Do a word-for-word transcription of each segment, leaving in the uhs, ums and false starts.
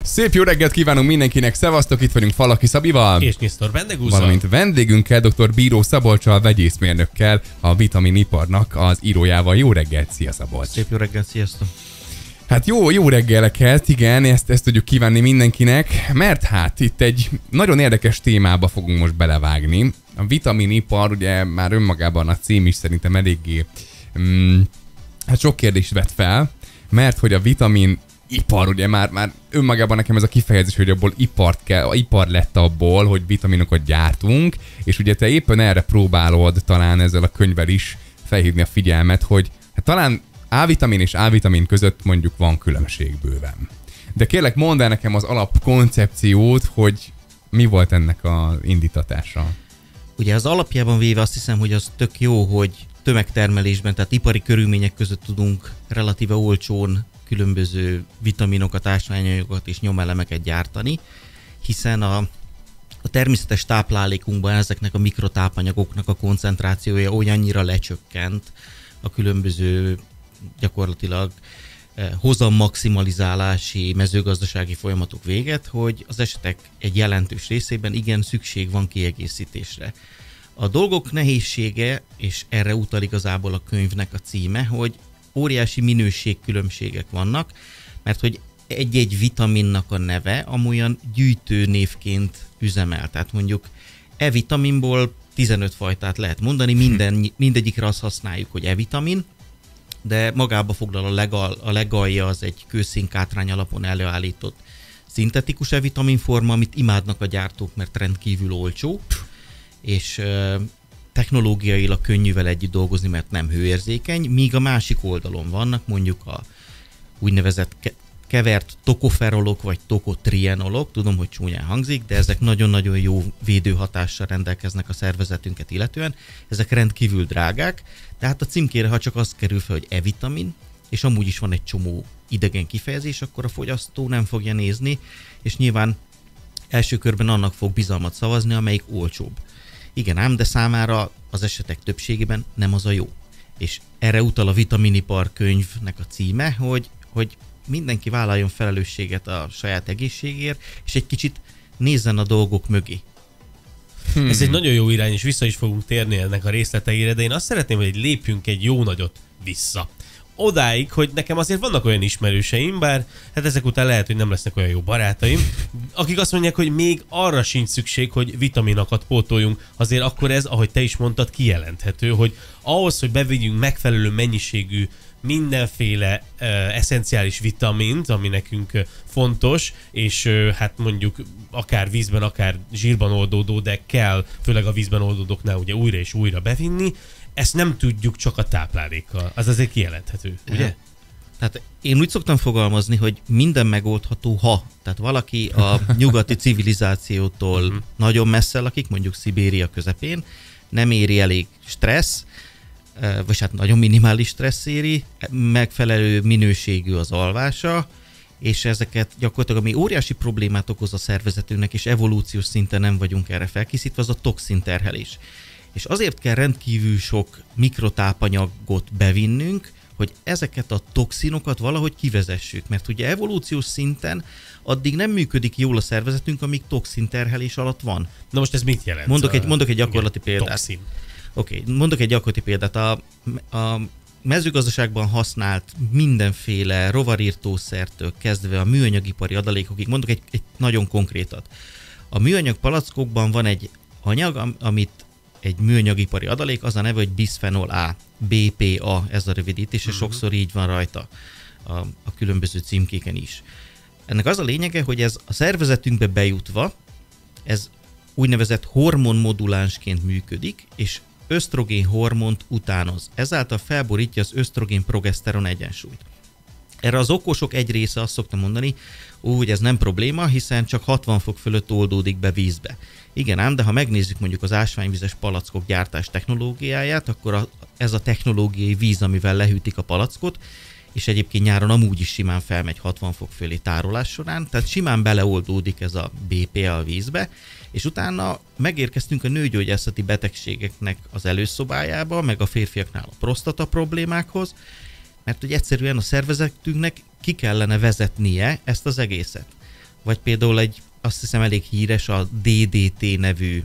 Szép jó reggelt kívánunk mindenkinek, szevasztok, itt vagyunk Falaki Szabival. És Misztor Vendegúzzal. Valamint vendégünkkel, dr. Bíró Szabolccsal, vegyészmérnökkel, a vitaminiparnak az írójával. Jó reggelt, szia Szabolcs! Szép jó reggelt, sziasztok! Hát jó, jó reggeleket, igen, ezt, ezt tudjuk kívánni mindenkinek, mert hát itt egy nagyon érdekes témába fogunk most belevágni. A vitaminipar, ugye már önmagában a cím is szerintem eléggé, mm, hát sok kérdést vet fel, mert hogy a vitamin ipar, ugye már, már önmagában nekem ez a kifejezés, hogy abból ipart kell, ipar lett abból, hogy vitaminokat gyártunk, és ugye te éppen erre próbálod talán ezzel a könyvvel is felhívni a figyelmet, hogy hát talán A-vitamin és A-vitamin között mondjuk van különbség bőven. De kérlek, mondd el nekem az alapkoncepciót, hogy mi volt ennek az indítatása. Ugye az alapjában véve azt hiszem, hogy az tök jó, hogy tömegtermelésben, tehát ipari körülmények között tudunk relatíve olcsón különböző vitaminokat, ásványanyagokat és nyomelemeket gyártani, hiszen a, a természetes táplálékunkban ezeknek a mikrotápanyagoknak a koncentrációja olyannyira lecsökkent a különböző gyakorlatilag eh, hozammaximalizálási mezőgazdasági folyamatok véget, hogy az esetek egy jelentős részében igen szükség van kiegészítésre. A dolgok nehézsége, és erre utal igazából a könyvnek a címe, hogy óriási minőségkülönbségek vannak, mert hogy egy-egy vitaminnak a neve amolyan gyűjtőnévként üzemel. Tehát mondjuk E-vitaminból tizenöt fajtát lehet mondani, minden, mindegyikre azt használjuk, hogy E-vitamin, de magába foglal a, legal, a legalja az egy kőszínkátrány alapon előállított szintetikus E-vitamin forma, amit imádnak a gyártók, mert rendkívül olcsó, és technológiailag könnyű vele együtt dolgozni, mert nem hőérzékeny, míg a másik oldalon vannak mondjuk a úgynevezett ke- kevert tokoferolok vagy tokotrienolok, tudom, hogy csúnyán hangzik, de ezek nagyon-nagyon jó védőhatással rendelkeznek a szervezetünket illetően, ezek rendkívül drágák, tehát a címkére, ha csak az kerül fel, hogy E-vitamin, és amúgy is van egy csomó idegen kifejezés, akkor a fogyasztó nem fogja nézni, és nyilván első körben annak fog bizalmat szavazni, amelyik olcsóbb. Igen ám, de számára az esetek többségében nem az a jó. És erre utal a vitaminipar könyvnek a címe, hogy, hogy mindenki vállaljon felelősséget a saját egészségért, és egy kicsit nézzen a dolgok mögé. Hmm. Ez egy nagyon jó irány, és vissza is fogunk térni ennek a részleteire, de én azt szeretném, hogy lépjünk egy jó nagyot vissza. Odáig, hogy nekem azért vannak olyan ismerőseim, bár hát ezek után lehet, hogy nem lesznek olyan jó barátaim, akik azt mondják, hogy még arra sincs szükség, hogy vitaminokat pótoljunk, azért akkor ez, ahogy te is mondtad, kijelenthető, hogy ahhoz, hogy bevigyünk megfelelő mennyiségű mindenféle uh, eszenciális vitamint, ami nekünk uh, fontos, és uh, hát mondjuk akár vízben, akár zsírban oldódó, de kell, főleg a vízben oldódóknál ugye újra és újra bevinni, ezt nem tudjuk csak a táplálékkal. Az azért kijelenthető, ugye? Tehát én úgy szoktam fogalmazni, hogy minden megoldható, ha. Tehát valaki a nyugati civilizációtól uh-huh. nagyon messze lakik, mondjuk Szibéria közepén, nem éri elég stressz, vagy hát nagyon minimális stressz éri, megfelelő minőségű az alvása, és ezeket gyakorlatilag, ami óriási problémát okoz a szervezetünknek, és evolúciós szinten nem vagyunk erre felkészítve, az a toxinterhelés. És azért kell rendkívül sok mikrotápanyagot bevinnünk, hogy ezeket a toxinokat valahogy kivezessük. Mert ugye evolúciós szinten addig nem működik jól a szervezetünk, amíg toxinterhelés alatt van. Na most ez mit jelent? Mondok egy, mondok egy gyakorlati igen, példát. Toxin. Oké, okay, mondok egy gyakorlati példát. A, a mezőgazdaságban használt mindenféle rovarírtószertől kezdve a műanyagipari adalékokig, mondok egy, egy nagyon konkrétat. A műanyag palackokban van egy anyag, amit egy műanyagipari adalék, az a neve, hogy bisphenol A, bé pé a, ez a rövidítés, és uh-huh. sokszor így van rajta a, a különböző címkéken is. Ennek az a lényege, hogy ez a szervezetünkbe bejutva, ez úgynevezett hormonmodulánsként működik, és ösztrogén hormont utánoz. Ezáltal felborítja az ösztrogén-progeszteron egyensúlyt. Erre az okosok egy része azt szokta mondani, hogy ez nem probléma, hiszen csak hatvan fok fölött oldódik be vízbe. Igen ám, de ha megnézzük mondjuk az ásványvizes palackok gyártás technológiáját, akkor a, ez a technológiai víz, amivel lehűtik a palackot, és egyébként nyáron amúgy is simán felmegy hatvan fok fölé tárolás során, tehát simán beleoldódik ez a bé pé a vízbe, és utána megérkeztünk a nőgyógyászati betegségeknek az előszobájába, meg a férfiaknál a prostata problémákhoz, mert hogy egyszerűen a szervezetünknek ki kellene vezetnie ezt az egészet. vagy például egy, azt hiszem elég híres a dé dé té nevű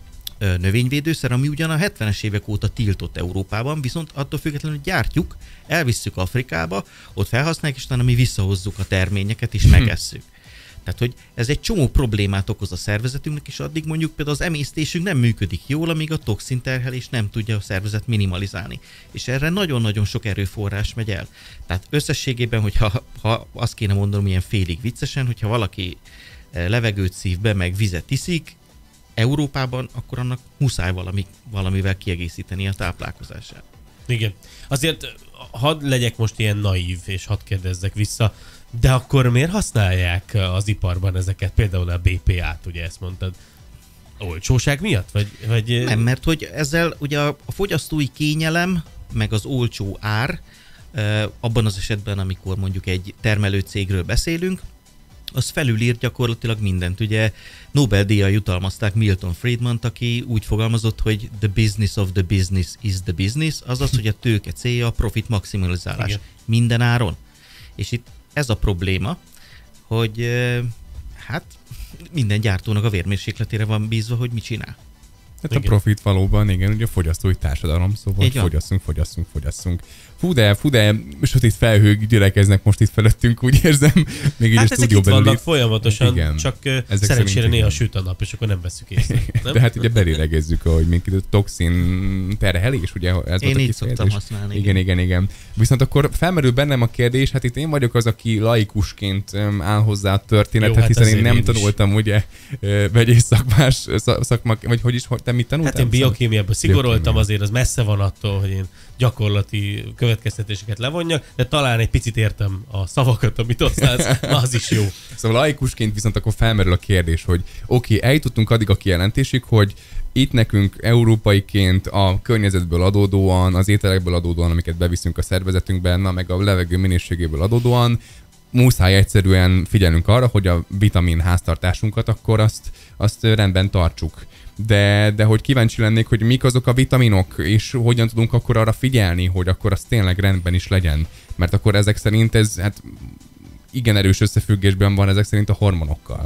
ö, növényvédőszer, ami ugyan a hetvenes évek óta tiltott Európában, viszont attól függetlenül gyártjuk, elvisszük Afrikába, ott felhasználjuk, és utána mi visszahozzuk a terményeket, és megesszük. Tehát, hogy ez egy csomó problémát okoz a szervezetünknek, és addig mondjuk például az emésztésünk nem működik jól, amíg a toxinterhelés nem tudja a szervezet minimalizálni. És erre nagyon-nagyon sok erőforrás megy el. Tehát összességében, hogyha ha azt kéne mondanom ilyen félig viccesen, hogyha valaki levegőt szív be, meg vizet iszik Európában, akkor annak muszáj valami, valamivel kiegészíteni a táplálkozását. Igen. Azért hadd legyek most ilyen naív, és hadd kérdezzek vissza, de akkor miért használják az iparban ezeket, például a bé pé á-t, ugye ezt mondtad? Olcsóság miatt? Vagy, vagy... Nem, mert hogy ezzel ugye a fogyasztói kényelem, meg az olcsó ár, abban az esetben, amikor mondjuk egy termelőcégről beszélünk, az felülír gyakorlatilag mindent. Ugye Nobel-díjjal jutalmazták Milton Friedmant, aki úgy fogalmazott, hogy the business of the business is the business, azaz, hogy a tőke célja a profit maximalizálás. Igen. Minden áron. És itt ez a probléma, hogy hát minden gyártónak a vérmérsékletére van bízva, hogy mit csinál. Hát igen. A profit valóban, igen, ugye a fogyasztói társadalom, szóval fogyasszunk, fogyasszunk, fogyasszunk. Fú de, fú de, sötét felhők gyülekeznek most itt felettünk, úgy érzem. Még hát így a stúdió belül vannak itt folyamatosan, igen. Csak ezek szerencsére néha süt a nap, és akkor nem veszük észre. Nem? De hát ugye belélegezzük, ahogy minket a toxin terhelés, ugye ez én így szoktam használni. Igen, igen, igen. Viszont akkor felmerül bennem a kérdés, hát itt én vagyok az, aki laikusként áll hozzá a történetet, jó, hát hiszen én nem én tanultam, ugye, vegyész szakmás szakmak, vagy hogy is, te mit tanultál? Hát én biokémiában szigoroltam, azért az messze van attól, hogy én gyakorlati következtetéseket levonjak, de talán egy picit értem a szavakat, amit használsz, az is jó. Szóval laikusként viszont akkor felmerül a kérdés, hogy oké, okay, eljutottunk addig a kijelentésig, hogy itt nekünk európaiként a környezetből adódóan, az ételekből adódóan, amiket beviszünk a szervezetünkben, na meg a levegő minőségéből adódóan, muszáj egyszerűen figyelnünk arra, hogy a vitamin háztartásunkat akkor azt, azt rendben tartsuk. De, de hogy kíváncsi lennék, hogy mik azok a vitaminok, és hogyan tudunk akkor arra figyelni, hogy akkor az tényleg rendben is legyen. Mert akkor ezek szerint ez hát igen erős összefüggésben van ezek szerint a hormonokkal.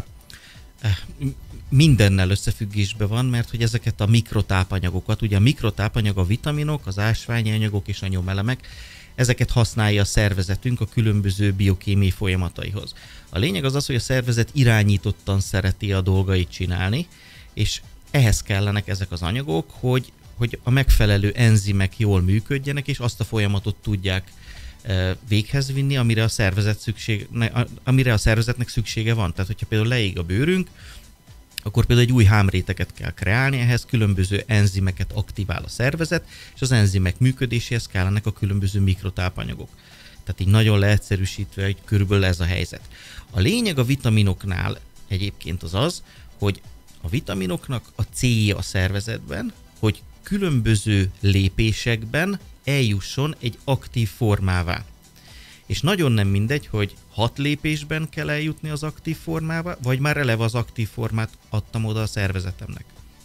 Mindennel összefüggésben van, mert hogy ezeket a mikrotápanyagokat, ugye a mikrotápanyag, a vitaminok, az ásványi anyagok és a nyomelemek, ezeket használja a szervezetünk a különböző biokémiai folyamataihoz. A lényeg az az, hogy a szervezet irányítottan szereti a dolgait csinálni, és ehhez kellenek ezek az anyagok, hogy, hogy a megfelelő enzimek jól működjenek, és azt a folyamatot tudják e, véghez vinni, amire a, szervezet szükség, ne, amire a szervezetnek szüksége van. Tehát, hogyha például leég a bőrünk, akkor például egy új hámréteget kell kreálni, ehhez különböző enzimeket aktivál a szervezet, és az enzimek működéséhez kellenek a különböző mikrotápanyagok. Tehát így nagyon leegyszerűsítve, hogy körülbelül ez a helyzet. A lényeg a vitaminoknál egyébként az az, hogy a vitaminoknak a célja a szervezetben, hogy különböző lépésekben eljusson egy aktív formává. És nagyon nem mindegy, hogy hat lépésben kell eljutni az aktív formává, vagy már eleve az aktív formát adtam oda a szervezetemnek.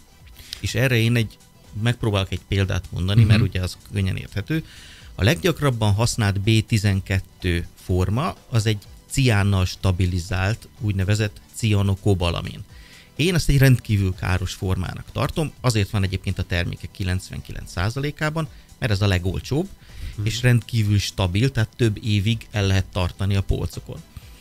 És erre én egy, megpróbálok egy példát mondani, uh-huh. mert ugye az könnyen érthető. A leggyakrabban használt bé tizenkettő forma az egy ciánnal stabilizált, úgynevezett cianokobalamin. Én ezt egy rendkívül káros formának tartom, azért van egyébként a termékek kilencvenkilenc százalékában, mert ez a legolcsóbb, hmm. és rendkívül stabil, tehát több évig el lehet tartani a polcokon.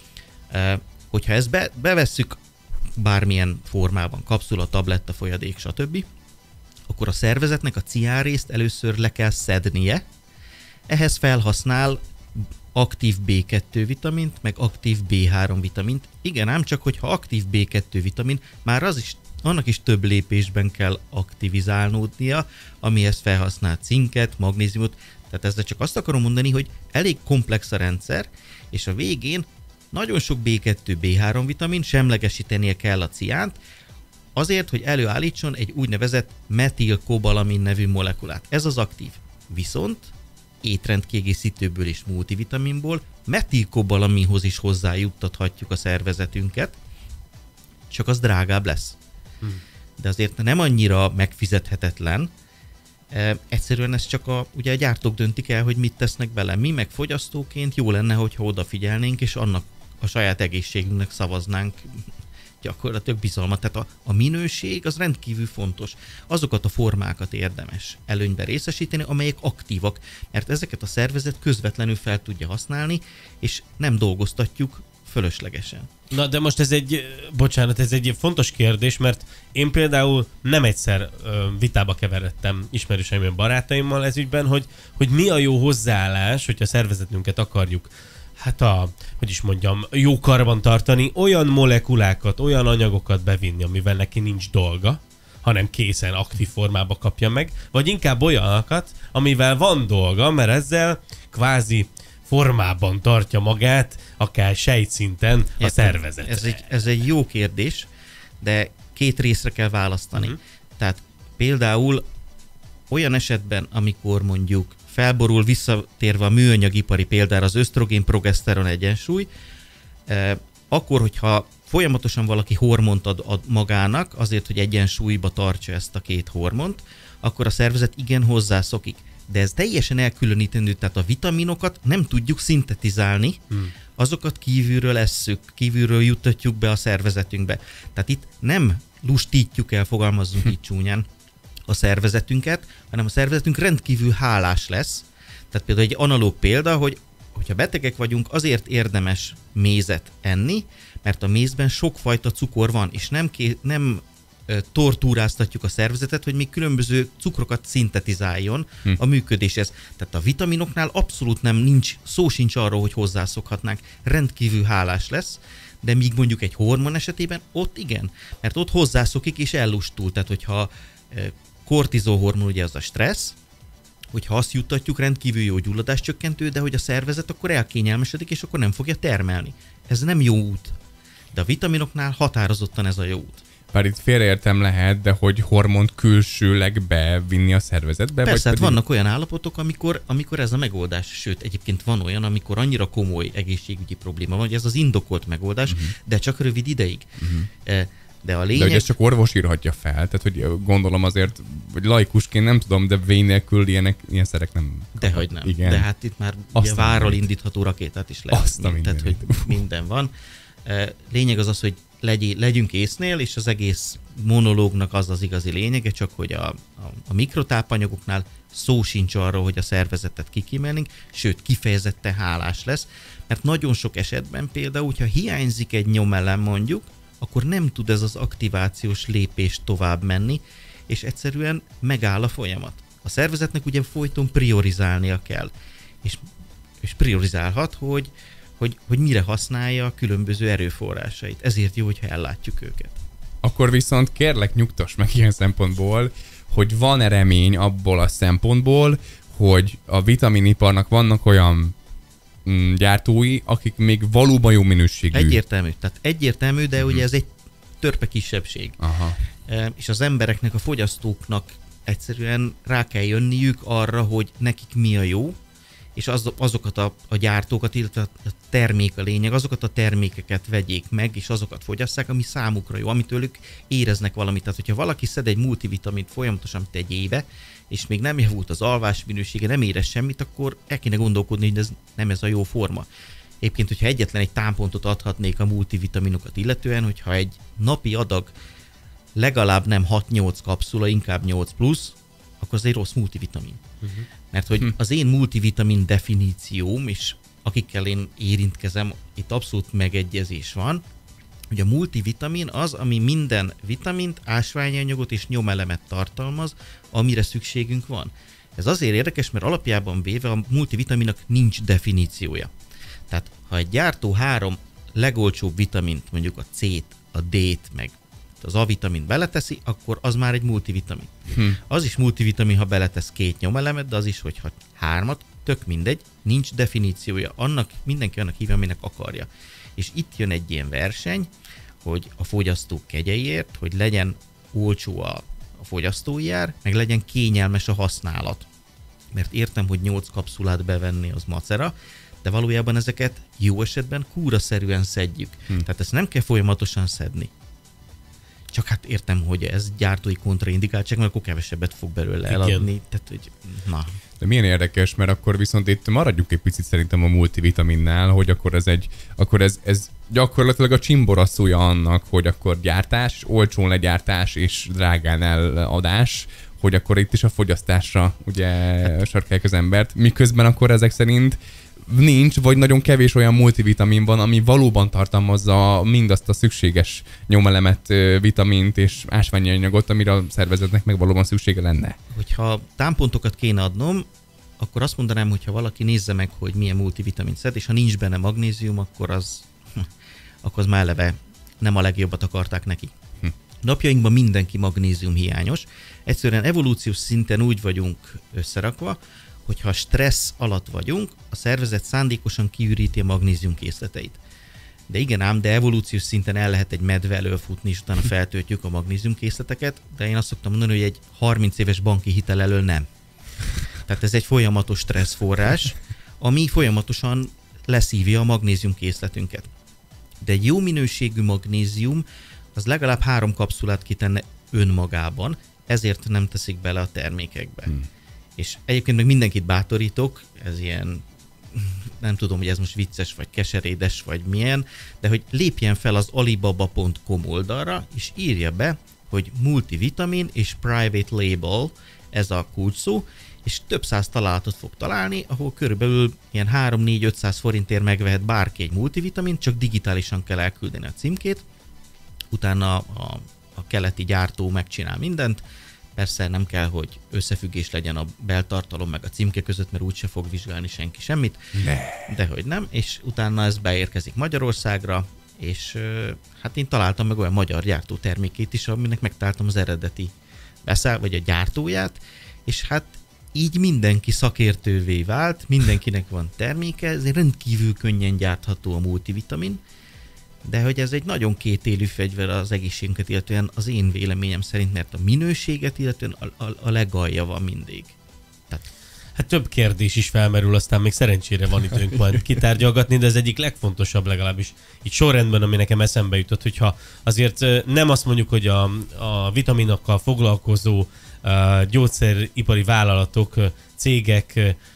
E, hogyha ezt be, bevesszük bármilyen formában, kapszula, tabletta, folyadék, stb., akkor a szervezetnek a ciánrészt először le kell szednie, ehhez felhasznál aktív bé kettő vitamint, meg aktív bé három vitamint. Igen, ám csak, hogyha aktív bé kettő vitamin, már az is, annak is több lépésben kell aktivizálódnia, amihez felhasznál cinket, magnéziumot. Tehát ezzel csak azt akarom mondani, hogy elég komplex a rendszer, és a végén nagyon sok bé kettő, bé három vitamin, semlegesítenie kell a ciánt, azért, hogy előállítson egy úgynevezett metilkobalamin nevű molekulát. Ez az aktív. Viszont étrendkiegészítőből és multivitaminból metilkobalaminhoz is hozzájuttathatjuk a szervezetünket, csak az drágább lesz. Hmm. De azért nem annyira megfizethetetlen, e, egyszerűen ez csak a, ugye a gyártók döntik el, hogy mit tesznek bele. Mi meg fogyasztóként jó lenne, hogyha odafigyelnénk, és annak a saját egészségünknek szavaznánk gyakorlatilag bizalmat. Tehát a, a minőség az rendkívül fontos. Azokat a formákat érdemes előnyben részesíteni, amelyek aktívak, mert ezeket a szervezet közvetlenül fel tudja használni, és nem dolgoztatjuk fölöslegesen. Na, de most ez egy, bocsánat, ez egy fontos kérdés, mert én például nem egyszer ö, vitába keveredtem ismerőseimben, barátaimmal ez ügyben, hogy, hogy mi a jó hozzáállás, hogyha a szervezetünket akarjuk, hát a, hogy is mondjam, jó karban tartani, olyan molekulákat, olyan anyagokat bevinni, amivel neki nincs dolga, hanem készen, aktív formába kapja meg, vagy inkább olyanokat, amivel van dolga, mert ezzel kvázi formában tartja magát, akár sejtszinten a szervezetre. Ez egy, ez egy jó kérdés, de két részre kell választani. Uh-huh. Tehát például olyan esetben, amikor mondjuk felborul, visszatérve a műanyagipari példára az ösztrogén-progeszteron egyensúly, eh, akkor, hogyha folyamatosan valaki hormont ad, ad magának, azért, hogy egyensúlyba tartsa ezt a két hormont, akkor a szervezet igen hozzászokik. De ez teljesen elkülönítendő, tehát a vitaminokat nem tudjuk szintetizálni, hmm. azokat kívülről esszük, kívülről juttatjuk be a szervezetünkbe. Tehát itt nem lustítjuk el, fogalmazzunk itt csúnyán, a szervezetünket, hanem a szervezetünk rendkívül hálás lesz. Tehát például egy analóg példa, hogy hogyha betegek vagyunk, azért érdemes mézet enni, mert a mézben sokfajta cukor van, és nem, ké- nem tortúráztatjuk a szervezetet, hogy még különböző cukrokat szintetizáljon hm. a működéshez. Tehát a vitaminoknál abszolút nem nincs, szó sincs arról, hogy hozzászokhatnánk. Rendkívül hálás lesz, de míg mondjuk egy hormon esetében ott igen, mert ott hozzászokik és ellustul. Tehát hogyha kortizol hormon, ugye az a stressz, hogyha azt juttatjuk, rendkívül jó gyulladáscsökkentő, de hogy a szervezet akkor elkényelmesedik, és akkor nem fogja termelni. Ez nem jó út. De a vitaminoknál határozottan ez a jó út. Bár itt félreértem lehet, de hogy hormont külsőleg bevinni a szervezetbe? Persze, vagy hát pedig... vannak olyan állapotok, amikor, amikor ez a megoldás, sőt, egyébként van olyan, amikor annyira komoly egészségügyi probléma van, hogy ez az indokolt megoldás, uh-huh. de csak rövid ideig. Uh-huh. De a lényeg... De hogy ezt csak orvos írhatja fel, tehát hogy gondolom azért, hogy laikusként nem tudom, de vény nélkül ilyenek, ilyen szerek nem... Dehogy nem. Igen. De hát itt már ugye várral indítható rakétát is lehet. Azt a tehát, hogy minden van. Lényeg az az, hogy legy, legyünk észnél, és az egész monológnak az az igazi lényege, csak hogy a, a, a mikrotápanyagoknál szó sincs arról, hogy a szervezetet kikimelnénk, sőt, kifejezetten hálás lesz, mert nagyon sok esetben például, hogyha hiányzik egy nyomelem mondjuk, akkor nem tud ez az aktivációs lépés tovább menni, és egyszerűen megáll a folyamat. A szervezetnek ugye folyton priorizálnia kell, és, és priorizálhat, hogy Hogy, hogy mire használja a különböző erőforrásait. Ezért jó, hogyha ellátjuk őket. Akkor viszont kérlek nyugtass meg ilyen szempontból, hogy van-e remény abból a szempontból, hogy a vitaminiparnak vannak olyan mm, gyártói, akik még valóban jó minőségű. Egyértelmű. Tehát egyértelmű, de uh-huh. ugye ez egy törpe kisebbség. Aha. E, és az embereknek, a fogyasztóknak egyszerűen rá kell jönniük arra, hogy nekik mi a jó, és az, azokat a, a gyártókat, illetve a termék a lényeg, azokat a termékeket vegyék meg, és azokat fogyasszák, ami számukra jó, amitől ők éreznek valamit. Tehát, hogyha valaki szed egy multivitamint folyamatosan egy éve, és még nem javult az alvás minősége, nem érez semmit, akkor el kéne gondolkodni, hogy ez nem ez a jó forma. Egyébként, hogyha egyetlen egy támpontot adhatnék a multivitaminokat illetően, hogyha egy napi adag legalább nem hat-nyolc kapszula, inkább nyolc plusz, akkor az egy rossz multivitamin. Uh-huh. Mert hogy hm. az én multivitamin definícióm, és akikkel én érintkezem, itt abszolút megegyezés van, hogy a multivitamin az, ami minden vitamint, ásványi anyagot és nyomelemet tartalmaz, amire szükségünk van. Ez azért érdekes, mert alapjában véve a multivitaminnak nincs definíciója. Tehát ha egy gyártó három legolcsóbb vitamint, mondjuk a C-t, a D-t, meg az A-vitamint beleteszi, akkor az már egy multivitamin. Hm. Az is multivitamin, ha beletesz két nyomelemet, de az is, hogyha hármat, tök mindegy, nincs definíciója. Annak mindenki annak hívja, aminek akarja. És itt jön egy ilyen verseny, hogy a fogyasztók kegyeiért, hogy legyen olcsó a, a fogyasztói ár, meg legyen kényelmes a használat. Mert értem, hogy nyolc kapszulát bevenni az macera, de valójában ezeket jó esetben kúraszerűen szedjük. Hm. Tehát ezt nem kell folyamatosan szedni. Csak hát értem, hogy ez gyártói kontraindikáltság, mert akkor kevesebbet fog belőle eladni. Tehát, hogy na. De milyen érdekes, mert akkor viszont itt maradjuk egy picit szerintem a multivitaminnál, hogy akkor ez egy, akkor ez, ez gyakorlatilag a csimboraszója annak, hogy akkor gyártás, olcsón legyártás és drágán eladás, hogy akkor itt is a fogyasztásra ugye hát, sarkálják az embert, miközben akkor ezek szerint nincs, vagy nagyon kevés olyan multivitamin van, ami valóban tartalmazza mindazt a szükséges nyomelemet, vitamint és ásványi anyagot, amire a szervezetnek meg valóban szüksége lenne. Hogyha támpontokat kéne adnom, akkor azt mondanám, hogy ha valaki nézze meg, hogy milyen multivitamint szed, és ha nincs benne magnézium, akkor az, akkor az már eleve nem a legjobbat akarták neki. Hm. Napjainkban mindenki magnézium hiányos. Egyszerűen evolúciós szinten úgy vagyunk összerakva, hogyha stressz alatt vagyunk, a szervezet szándékosan kiüríti a magnézium készleteit. De igen ám, de evolúciós szinten el lehet egy medve elől futni, és utána feltöltjük a magnézium készleteket, de én azt szoktam mondani, hogy egy harminc éves banki hitel elől nem. Tehát ez egy folyamatos stresszforrás, ami folyamatosan leszívja a magnézium készletünket. De egy jó minőségű magnézium, az legalább három kapszulát kitenne önmagában, ezért nem teszik bele a termékekbe. Hmm. És egyébként meg mindenkit bátorítok, ez ilyen, nem tudom, hogy ez most vicces, vagy keserédes, vagy milyen, de hogy lépjen fel az alibaba pont com oldalra, és írja be, hogy multivitamin és private label, ez a kulcsszó, és több száz találatot fog találni, ahol körülbelül ilyen három-négy-ötszáz forintért megvehet bárki egy multivitamin, csak digitálisan kell elküldeni a címkét, utána a, a keleti gyártó megcsinál mindent. Persze nem kell, hogy összefüggés legyen a beltartalom meg a címke között, mert úgyse fog vizsgálni senki semmit, ne. De hogy nem, és utána ez beérkezik Magyarországra, és hát én találtam meg olyan magyar gyártó termékét is, aminek megtaláltam az eredeti beszáll, vagy a gyártóját, és hát így mindenki szakértővé vált, mindenkinek van terméke, ez rendkívül könnyen gyártható a multivitamin, de hogy ez egy nagyon kétélű fegyver az egészségünket, illetően az én véleményem szerint, mert a minőséget, illetően a, a, a legalja van mindig. Tehát... Hát több kérdés is felmerül, aztán még szerencsére van időnk majd kitárgyalgatni, de ez egyik legfontosabb legalábbis így sorrendben, ami nekem eszembe jutott, hogyha azért nem azt mondjuk, hogy a, a vitaminokkal foglalkozó a gyógyszeripari vállalatok, cégek,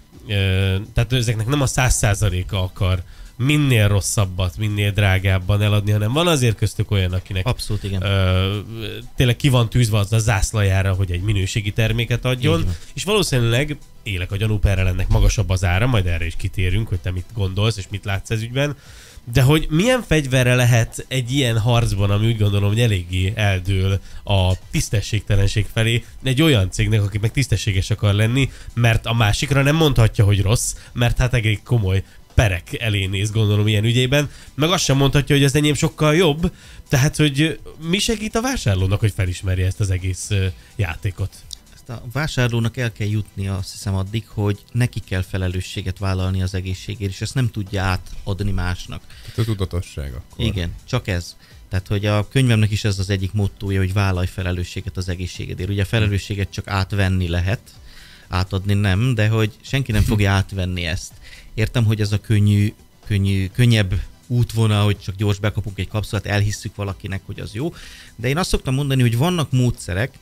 tehát ezeknek nem a száz százaléka akar minél rosszabbat, minél drágábban eladni, hanem van azért köztük olyan, akinek abszolút, igen. Ö, tényleg ki van tűzve az a zászlajára, hogy egy minőségi terméket adjon, és valószínűleg élek a gyanúperrel, ennek magasabb az ára, majd erre is kitérünk, hogy te mit gondolsz és mit látsz ez ügyben, de hogy milyen fegyverre lehet egy ilyen harcban, ami úgy gondolom, hogy eléggé eldől a tisztességtelenség felé, egy olyan cégnek, aki meg tisztességes akar lenni, mert a másikra nem mondhatja, hogy rossz, mert hát elég komoly perek elé néz, gondolom, ilyen ügyében, meg azt sem mondhatja, hogy az enyém sokkal jobb, tehát, hogy mi segít a vásárlónak, hogy felismerje ezt az egész játékot? Ezt a vásárlónak el kell jutni, azt hiszem addig, hogy neki kell felelősséget vállalni az egészségért, és ezt nem tudja átadni másnak. A tudatosság akkor. Igen, csak ez. Tehát, hogy a könyvemnek is ez az egyik mottója, hogy vállalj felelősséget az egészségedért. Ugye a felelősséget csak átvenni lehet, átadni nem, de hogy senki nem fogja átvenni ezt. Értem, hogy ez a könnyű, könnyű, könnyebb útvonal, hogy csak gyors bekapunk egy kapszulát, elhisszük valakinek, hogy az jó. De én azt szoktam mondani, hogy vannak módszerek,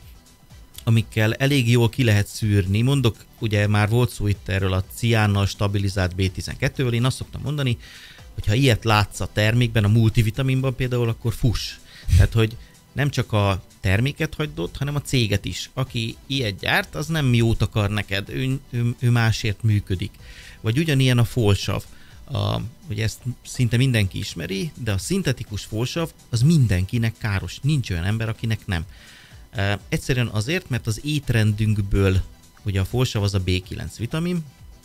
amikkel elég jól ki lehet szűrni. Mondok, ugye már volt szó itt erről a ciánnal stabilizált bé tizenkettőről, én azt szoktam mondani, hogy ha ilyet látsz a termékben, a multivitaminban például, akkor fuss. Tehát, hogy nem csak a terméket hagyd ott, hanem a céget is. Aki ilyet gyárt, az nem jót akar neked, ő, ő, ő másért működik. Vagy ugyanilyen a folsav. A, ugye ezt szinte mindenki ismeri, de a szintetikus folsav az mindenkinek káros. Nincs olyan ember, akinek nem. E, egyszerűen azért, mert az étrendünkből, ugye a folsav az a bé kilenc vitamin,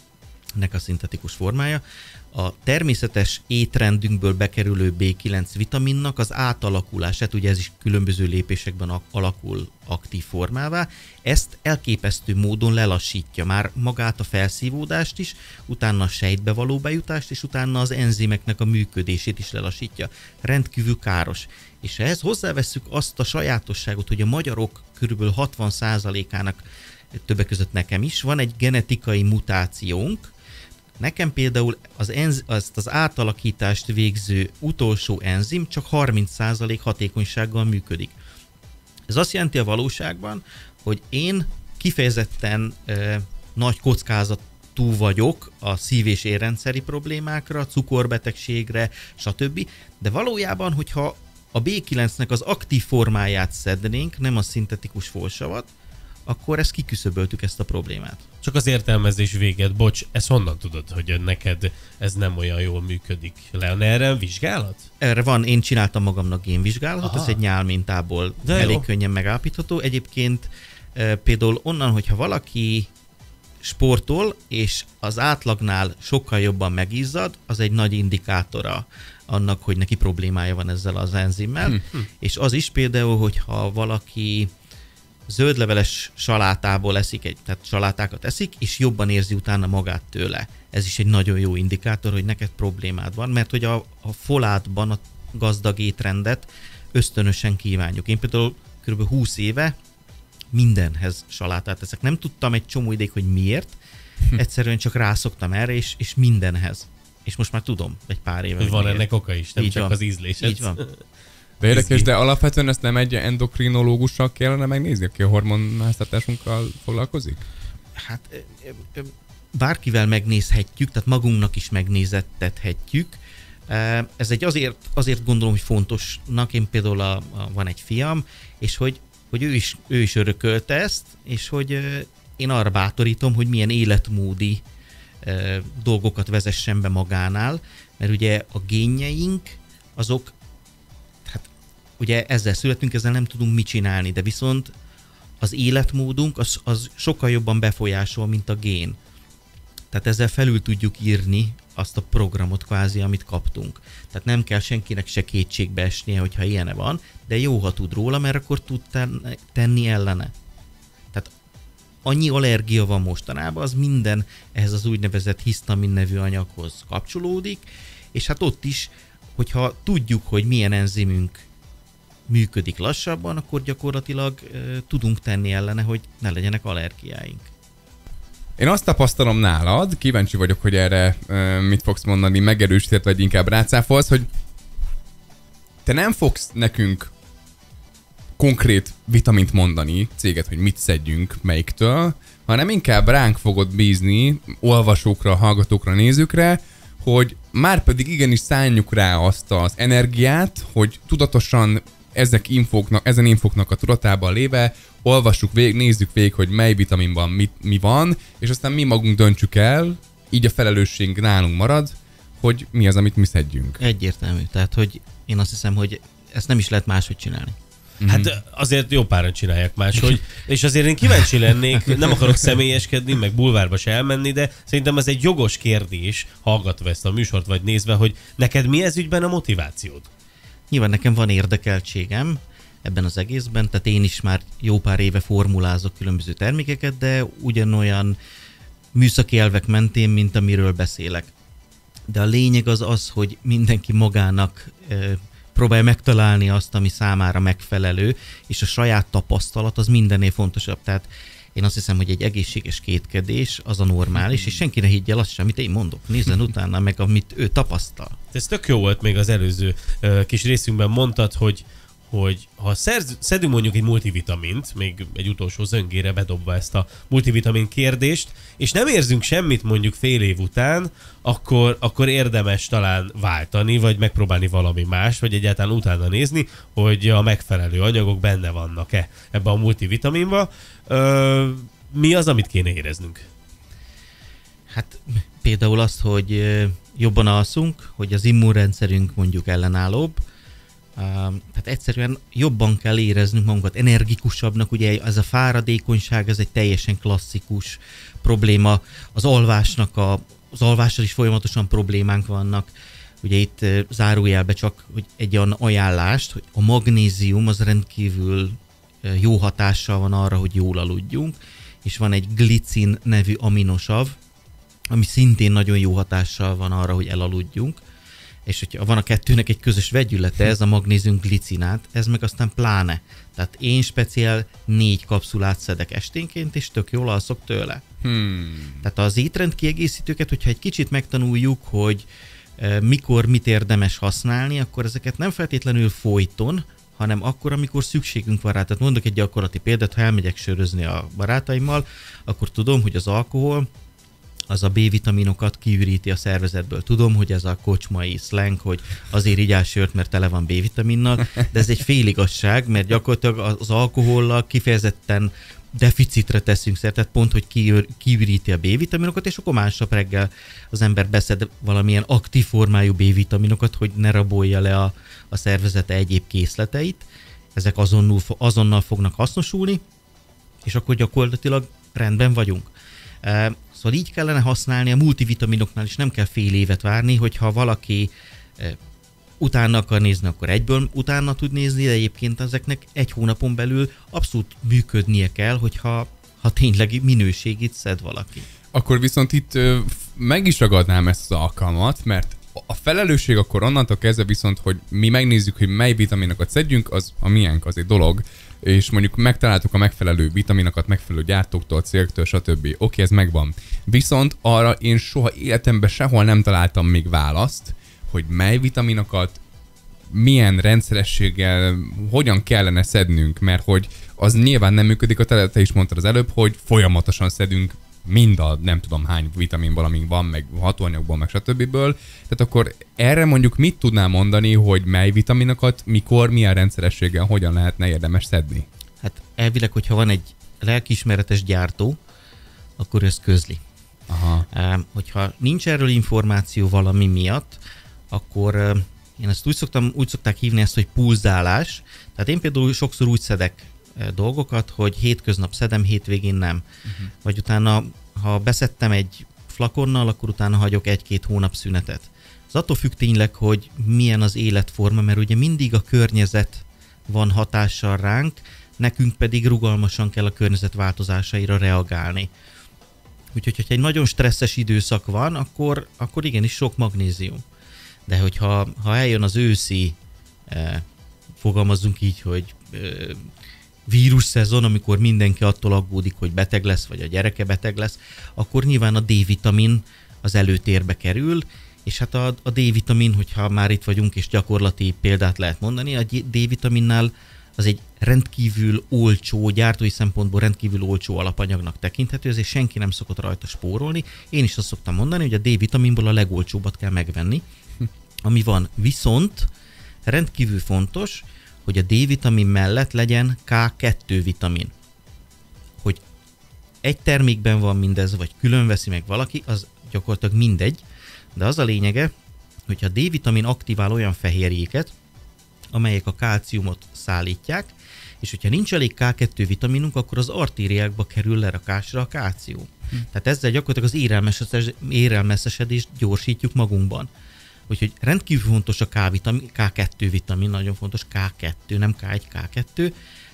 nek a szintetikus formája, a természetes étrendünkből bekerülő bé kilenc vitaminnak az átalakulását, ugye ez is különböző lépésekben alakul aktív formává, ezt elképesztő módon lelassítja már magát a felszívódást is, utána a sejtbe való bejutást, és utána az enzimeknek a működését is lelassítja. Rendkívül káros. És ehhez hozzávesszük azt a sajátosságot, hogy a magyarok körülbelül hatvan százalékának, többek között nekem is, van egy genetikai mutációnk. Nekem például az enz, azt az átalakítást végző utolsó enzim csak harminc százalék hatékonysággal működik. Ez azt jelenti a valóságban, hogy én kifejezetten e, nagy kockázatú vagyok a szív- és érrendszeri problémákra, cukorbetegségre, stb. De valójában, hogyha a bé kilencnek az aktív formáját szednénk, nem a szintetikus folsavat, akkor ezt kiküszöböltük, ezt a problémát. Csak az értelmezés véget, bocs, ezt honnan tudod, hogy neked ez nem olyan jól működik? Leon erre vizsgálat? Erre van, én csináltam magamnak génvizsgálatot, Aha. ez egy nyálmintából De elég jó. könnyen megállapítható. Egyébként e, például onnan, hogyha valaki sportol, és az átlagnál sokkal jobban megizzad, az egy nagy indikátora annak, hogy neki problémája van ezzel az enzimmel. Hm. És az is például, hogyha valaki zöldleveles salátából eszik, egy, tehát salátákat eszik, és jobban érzi utána magát tőle. Ez is egy nagyon jó indikátor, hogy neked problémád van, mert hogy a, a folátban a gazdag étrendet ösztönösen kívánjuk. Én például kb. húsz éve mindenhez salátát eszek. Nem tudtam egy csomó ideig, hogy miért. Egyszerűen csak rászoktam erre, és, és mindenhez. És most már tudom, egy pár éve. Hogy van miért. ennek oka is, nem Így csak van. az ízlésed. Így van. De érdekes, de alapvetően ezt nem egy endokrinológussal kellene megnézni, aki a hormonháztartásunkkal foglalkozik? Hát ö, ö, bárkivel megnézhetjük, tehát magunknak is megnézettethetjük. Ez egy azért, azért gondolom, hogy fontosnak, én például a, a, van egy fiam, és hogy, hogy ő, is, ő is örökölte ezt, és hogy ö, én arra bátorítom, hogy milyen életmódi ö, dolgokat vezessen be magánál, mert ugye a génjeink, azok, hát ugye ezzel születünk, ezzel nem tudunk mit csinálni, de viszont az életmódunk az, az sokkal jobban befolyásol, mint a gén. Tehát ezzel felül tudjuk írni azt a programot kvázi, amit kaptunk. Tehát nem kell senkinek se kétségbe esnie, hogyha ilyene van, de jó, ha tud róla, mert akkor tud tenni ellene. Tehát annyi allergia van mostanában, az minden ehhez az úgynevezett hisztamin nevű anyaghoz kapcsolódik, és hát ott is, hogyha tudjuk, hogy milyen enzimünk működik lassabban, akkor gyakorlatilag e, tudunk tenni ellene, hogy ne legyenek allergiáink. Én azt tapasztalom nálad, kíváncsi vagyok, hogy erre e, mit fogsz mondani, megerősített, vagy inkább rácáfolsz, hogy te nem fogsz nekünk konkrét vitamint mondani, céget, hogy mit szedjünk melyiktől, hanem inkább ránk fogod bízni, olvasókra, hallgatókra, nézőkre, hogy már pedig igenis szálljunk rá azt az energiát, hogy tudatosan ezek infóknak, ezen infóknak a tudatában léve olvassuk végig, nézzük végig, hogy mely vitaminban mit, mi van, és aztán mi magunk döntsük el, így a felelősség nálunk marad, hogy mi az, amit mi szedjünk. Egyértelmű. Tehát, hogy én azt hiszem, hogy ezt nem is lehet máshogy csinálni. Hát azért jó páran csinálják máshogy, és azért én kíváncsi lennék, nem akarok személyeskedni, meg bulvárba se elmenni, de szerintem ez egy jogos kérdés, hallgatva ezt a műsort, vagy nézve, hogy neked mi ez ügyben a motivációd? Nyilván nekem van érdekeltségem ebben az egészben, tehát én is már jó pár éve formulázok különböző termékeket, de ugyanolyan műszaki elvek mentén, mint amiről beszélek. De a lényeg az az, hogy mindenki magának e, próbálja megtalálni azt, ami számára megfelelő, és a saját tapasztalat az mindennél fontosabb. Tehát én azt hiszem, hogy egy egészséges kétkedés az a normális, és senki ne higgye el azt sem, amit én mondok. Nézzen utána meg, amit ő tapasztal. Ez tök jó volt, még az előző uh, kis részünkben mondtad, hogy, hogy ha szerz, szedünk mondjuk egy multivitamint, még egy utolsó zöngére bedobva ezt a multivitamin kérdést, és nem érzünk semmit mondjuk fél év után, akkor, akkor érdemes talán váltani, vagy megpróbálni valami más, vagy egyáltalán utána nézni, hogy a megfelelő anyagok benne vannak-e ebben a multivitaminban. Ö, mi az, amit kéne éreznünk? Hát például azt, hogy jobban alszunk, hogy az immunrendszerünk mondjuk ellenállóbb, tehát egyszerűen jobban kell éreznünk magunkat, energikusabbnak, ugye ez a fáradékonyság, ez egy teljesen klasszikus probléma, az alvásnak, a, az alvással is folyamatosan problémánk vannak, ugye itt zárójelbe csak hogy egy olyan ajánlást, hogy a magnézium az rendkívül jó hatással van arra, hogy jól aludjunk, és van egy glicin nevű aminosav, ami szintén nagyon jó hatással van arra, hogy elaludjunk, és hogyha van a kettőnek egy közös vegyülete, ez a magnézium glicinát, ez meg aztán pláne. Tehát én speciál négy kapszulát szedek esténként, és tök jól alszok tőle. Hmm. Tehát az étrend kiegészítőket, hogyha egy kicsit megtanuljuk, hogy e, mikor mit érdemes használni, akkor ezeket nem feltétlenül folyton, hanem akkor, amikor szükségünk van rá. Tehát mondok egy gyakorlati példát, ha elmegyek sörözni a barátaimmal, akkor tudom, hogy az alkohol az a B-vitaminokat kiüríti a szervezetből. Tudom, hogy ez a kocsmai slang, hogy azért igyál sört, mert tele van B-vitaminnal, de ez egy féligasság, mert gyakorlatilag az alkohollal kifejezetten deficitre teszünk szert, tehát pont, hogy kiüríti a B-vitaminokat, és akkor másnap reggel az ember beszed valamilyen aktív formájú B-vitaminokat, hogy ne rabolja le a, a szervezete egyéb készleteit. Ezek azonnal, azonnal fognak hasznosulni, és akkor gyakorlatilag rendben vagyunk. Szóval így kellene használni, a multivitaminoknál is nem kell fél évet várni, hogyha valaki utána akar nézni, akkor egyből utána tud nézni, de egyébként ezeknek egy hónapon belül abszolút működnie kell, hogyha ha tényleg minőségét szed valaki. Akkor viszont itt ö, meg is ragadnám ezt az alkalmat, mert a felelősség akkor onnantól kezdve viszont, hogy mi megnézzük, hogy mely vitaminokat szedjünk, az a miénk, az egy dolog, és mondjuk megtaláltuk a megfelelő vitaminokat, megfelelő gyártóktól, cégtől, stb. Oké, ez megvan. Viszont arra én soha életemben sehol nem találtam még választ, hogy mely vitaminokat milyen rendszerességgel, hogyan kellene szednünk, mert hogy az nyilván nem működik, a te, te is mondtad az előbb, hogy folyamatosan szedünk mind a nem tudom hány vitaminból, amink van, meg hatóanyagból, meg stb. Tehát akkor erre mondjuk mit tudnál mondani, hogy mely vitaminokat, mikor, milyen rendszerességgel, hogyan lehetne érdemes szedni? Hát elvileg, hogyha van egy lelkiismeretes gyártó, akkor ez közli. Aha. Hogyha nincs erről információ valami miatt, akkor én ezt úgy, szoktam, úgy szokták hívni ezt, hogy pulzálás. Tehát én például sokszor úgy szedek dolgokat, hogy hétköznap szedem, hétvégén nem. Uh-huh. Vagy utána, ha beszedtem egy flakonnal, akkor utána hagyok egy-két hónap szünetet. Ez attól függ tényleg, hogy milyen az életforma, mert ugye mindig a környezet van hatással ránk, nekünk pedig rugalmasan kell a környezet változásaira reagálni. Úgyhogy, hogyha egy nagyon stresszes időszak van, akkor, akkor igenis sok magnézium. De hogyha ha eljön az őszi, eh, fogalmazzunk így, hogy eh, vírus szezon, amikor mindenki attól aggódik, hogy beteg lesz, vagy a gyereke beteg lesz, akkor nyilván a D-vitamin az előtérbe kerül, és hát a, a D-vitamin, hogyha már itt vagyunk, és gyakorlati példát lehet mondani, a D-vitaminnál az egy rendkívül olcsó, gyártói szempontból rendkívül olcsó alapanyagnak tekinthető, ezért senki nem szokott rajta spórolni. Én is azt szoktam mondani, hogy a D-vitaminból a legolcsóbbat kell megvenni, ami van. Viszont rendkívül fontos, hogy a D-vitamin mellett legyen ká kettő vitamin. Hogy egy termékben van mindez, vagy külön veszi meg valaki, az gyakorlatilag mindegy, de az a lényege, hogy a D-vitamin aktivál olyan fehérjéket, amelyek a kálciumot szállítják, és hogyha nincs elég ká kettő vitaminunk, akkor az artériákba kerül lerakásra a kálcium. Hm. Tehát ezzel gyakorlatilag az érelmesesedést, érelmeszesedést gyorsítjuk magunkban. Úgyhogy rendkívül fontos a K-vitamin, ká kettő vitamin, nagyon fontos, ká kettő, nem ká egy, ká kettő.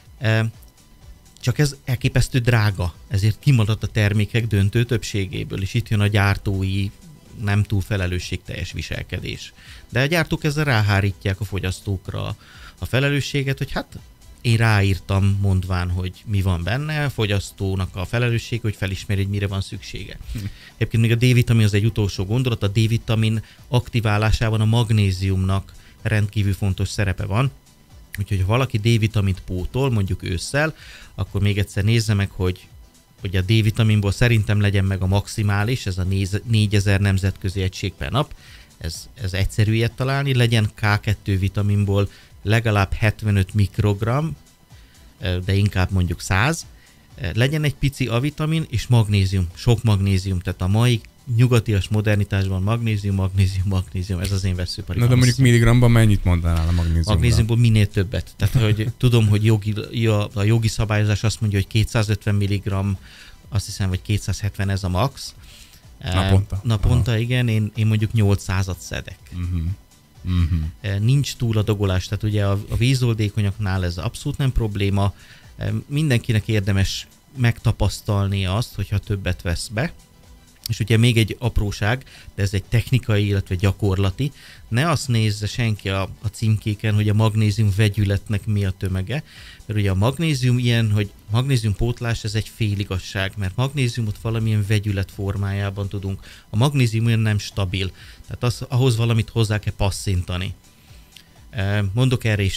Csak ez elképesztő drága, ezért kimaradt a termékek döntő többségéből, és itt jön a gyártói nem túl felelősségteljes viselkedés. De a gyártók ezzel ráhárítják a fogyasztókra a felelősséget, hogy hát én ráírtam mondván, hogy mi van benne, a fogyasztónak a felelősség, hogy felismeri, hogy mire van szüksége. Hm. Egyébként még a D-vitamin az egy utolsó gondolat, a D-vitamin aktiválásában a magnéziumnak rendkívül fontos szerepe van, úgyhogy ha valaki D-vitamint pótol, mondjuk ősszel, akkor még egyszer nézze meg, hogy hogy a D-vitaminból szerintem legyen meg a maximális, ez a négyezer nemzetközi egység per nap, ez, ez egyszerű ilyet találni, legyen ká kettő vitaminból legalább hetvenöt mikrogram, de inkább mondjuk száz, legyen egy pici A-vitamin és magnézium, sok magnézium, tehát a mai nyugatias modernitásban magnézium, magnézium, magnézium, ez az én vesszőpari. Na de mondjuk milligramban mennyit mondanál a magnéziumra? Magnéziumból minél többet. Tehát, hogy tudom, hogy jogi, a jogi szabályozás azt mondja, hogy kétszázötven milligramm, azt hiszem, hogy kétszázhetven ez a max. Naponta. Naponta, aha. Igen, én, én mondjuk nyolcszázat szedek. Uh-huh. Uh-huh. Nincs túladagolás, tehát ugye a, a vízoldékonyaknál ez abszolút nem probléma. Mindenkinek érdemes megtapasztalni azt, hogyha többet vesz be. És ugye még egy apróság, de ez egy technikai, illetve gyakorlati. Ne azt nézze senki a, a címkéken, hogy a magnézium vegyületnek mi a tömege, mert ugye a magnézium ilyen, hogy magnéziumpótlás ez egy féligasság, mert magnéziumot valamilyen vegyület formájában tudunk. A magnézium olyan nem stabil, tehát az, ahhoz valamit hozzá kell passzintani. Mondok erre is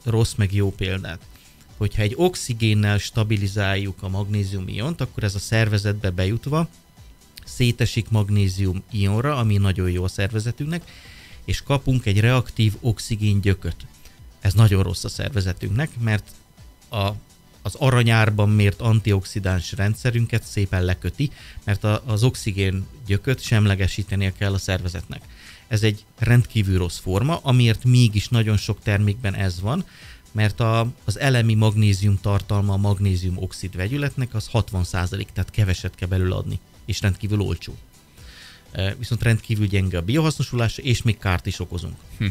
rossz meg jó példát. Hogyha egy oxigénnel stabilizáljuk a magnézium iont, akkor ez a szervezetbe bejutva szétesik magnézium ionra, ami nagyon jó a szervezetünknek, és kapunk egy reaktív oxigén gyököt. Ez nagyon rossz a szervezetünknek, mert a, az aranyárban mért antioxidáns rendszerünket szépen leköti, mert a, az oxigén gyököt semlegesítenie kell a szervezetnek. Ez egy rendkívül rossz forma, amiért mégis nagyon sok termékben ez van, mert a, az elemi magnézium tartalma a magnézium oxid vegyületnek az hatvan százalék, tehát keveset kell belőle adni, és rendkívül olcsó. E, viszont rendkívül gyenge a biohasznosulása, és még kárt is okozunk. Hm.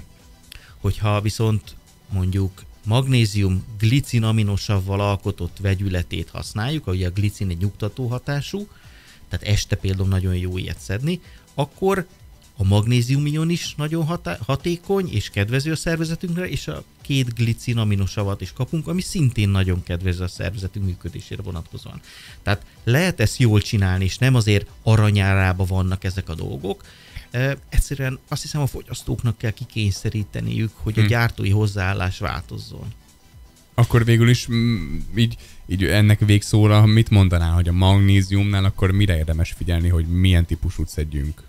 Hogyha viszont mondjuk magnézium glicin aminosavval alkotott vegyületét használjuk, ugye a glicin egy nyugtató hatású, tehát este például nagyon jó ilyet szedni, akkor a magnézium-ion is nagyon hatá- hatékony és kedvező a szervezetünkre, és a két glicin aminosavat is kapunk, ami szintén nagyon kedvező a szervezetünk működésére vonatkozóan. Tehát lehet ezt jól csinálni, és nem azért aranyárában vannak ezek a dolgok. E, egyszerűen azt hiszem a fogyasztóknak kell kikényszeríteniük, hogy a gyártói hozzáállás változzon. Akkor végül is mm, így, így ennek végszóra mit mondanál, hogy a magnéziumnál akkor mire érdemes figyelni, hogy milyen típusút szedjünk?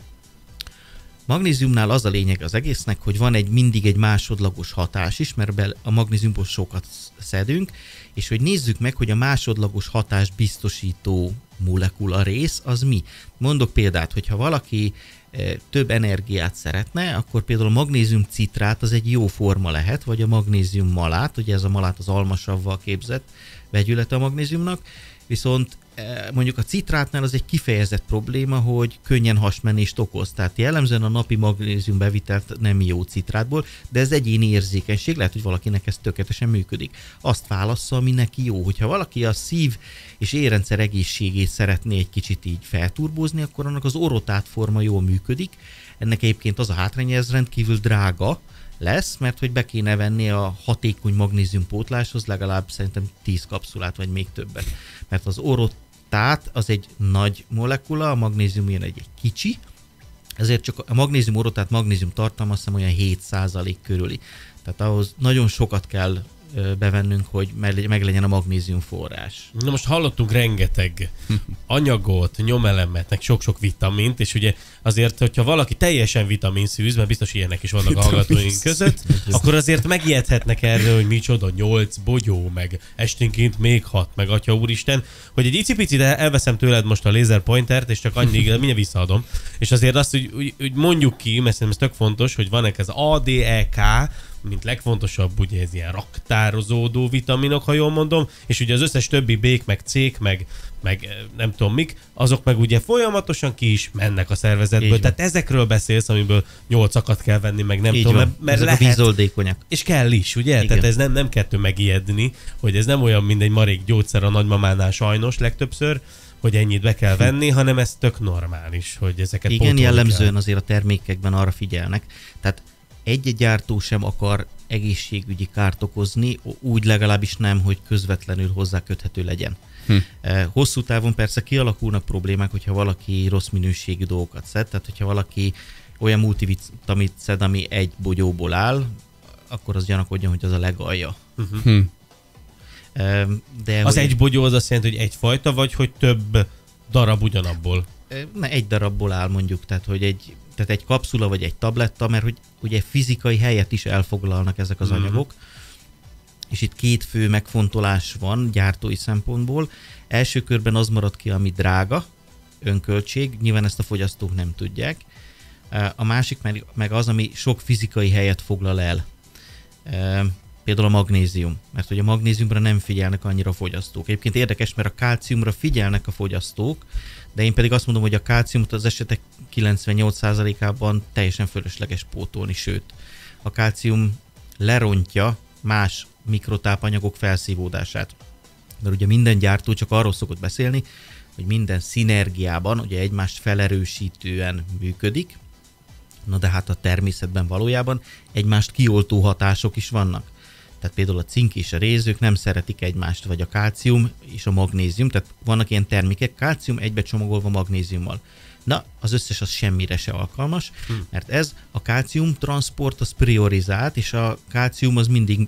Magnéziumnál az a lényeg az egésznek, hogy van egy mindig egy másodlagos hatás is, mert be a magnéziumból sokat szedünk, és hogy nézzük meg, hogy a másodlagos hatás biztosító molekula rész az mi. Mondok példát, hogyha valaki e, több energiát szeretne, akkor például a magnézium citrát az egy jó forma lehet, vagy a magnézium malát, ugye ez a malát az almasavval képzett vegyülete a magnéziumnak, viszont mondjuk a citrátnál az egy kifejezett probléma, hogy könnyen hasmenést okoz. Tehát jellemzően a napi magnézium bevitelt nem jó citrátból, de ez egyéni érzékenység, lehet, hogy valakinek ez tökéletesen működik. Azt válassza, ami neki jó. Hogyha valaki a szív- és érrendszer egészségét szeretné egy kicsit így felturbózni, akkor annak az orotát forma jól működik. Ennek egyébként az a hátránya, ez rendkívül drága lesz, mert hogy be kéne venni a hatékony magnézium pótláshoz legalább szerintem tíz kapszulát, vagy még többet. Mert az orotát az egy nagy molekula, a magnézium ilyen egy, egy kicsi, ezért csak a magnézium orotát magnézium tartalma azt hiszem olyan hét százalék körüli. Tehát ahhoz nagyon sokat kell bevennünk, hogy meglegyen a magnézium forrás. Na most hallottunk rengeteg anyagot, nyomelemet, meg sok-sok vitamint, és ugye azért, hogyha valaki teljesen vitaminszűz, mert biztos ilyenek is vannak a hallgatóink között, akkor azért megijedhetnek erről, hogy micsoda nyolc bogyó, meg esténként még hat, meg atya úristen, hogy egy icipicit elveszem tőled most a laser pointert, és csak annyi, mindjárt visszaadom. És azért azt úgy, úgy, úgy mondjuk ki, mert szerintem ez tök fontos, hogy van ez A, D, E, K, mint legfontosabb, ugye ez ilyen raktározódó vitaminok, ha jól mondom, és ugye az összes többi B-k, meg C-k, meg, meg nem tudom mik, azok meg ugye folyamatosan ki is mennek a szervezetből. Tehát ezekről beszélsz, amiből nyolcakat kell venni, meg nem így tudom, van. mert, mert ezek lehet. A vízoldékonyak. És kell is, ugye? Igen. Tehát ez nem, nem kettő megijedni, hogy ez nem olyan, mint egy marék gyógyszer a nagymamánál sajnos legtöbbször, hogy ennyit be kell venni, hanem ez tök normális, hogy ezeket igen, jellemzően kell. Azért a termékekben arra figyelnek. Tehát egy-egy gyártó sem akar egészségügyi kárt okozni, úgy legalábbis nem, hogy közvetlenül hozzáköthető legyen. Hm. Hosszú távon persze kialakulnak problémák, hogyha valaki rossz minőségű dolgokat szed, tehát hogyha valaki olyan multivitamint szed, ami egy bogyóból áll, akkor az gyanakodjon, hogy az a legalja. Uh-huh. Hm. De az hogy... egy bogyó az azt jelenti, hogy egyfajta, vagy hogy több darab ugyanabból? Ne, egy darabból áll mondjuk, tehát hogy egy tehát egy kapszula vagy egy tabletta, mert hogy ugye fizikai helyet is elfoglalnak ezek az mm-hmm. anyagok, és itt két fő megfontolás van gyártói szempontból. Első körben az marad ki, ami drága, önköltség, nyilván ezt a fogyasztók nem tudják. A másik meg az, ami sok fizikai helyet foglal el. Például a magnézium, mert hogy a magnéziumra nem figyelnek annyira a fogyasztók. Egyébként érdekes, mert a kálciumra figyelnek a fogyasztók, de én pedig azt mondom, hogy a kálciumot az esetek kilencvennyolc százalékában teljesen fölösleges pótolni, sőt, a kálcium lerontja más mikrotápanyagok felszívódását. Mert ugye minden gyártó csak arról szokott beszélni, hogy minden szinergiában, ugye egymást felerősítően működik, na de hát a természetben valójában egymást kioltó hatások is vannak. Tehát például a cink és a rézők nem szeretik egymást, vagy a kálcium és a magnézium, tehát vannak ilyen termékek, kálcium egybe csomagolva magnéziummal. Na, az összes az semmire se alkalmas, hm. mert ez a kálcium transport az priorizált, és a kálcium az mindig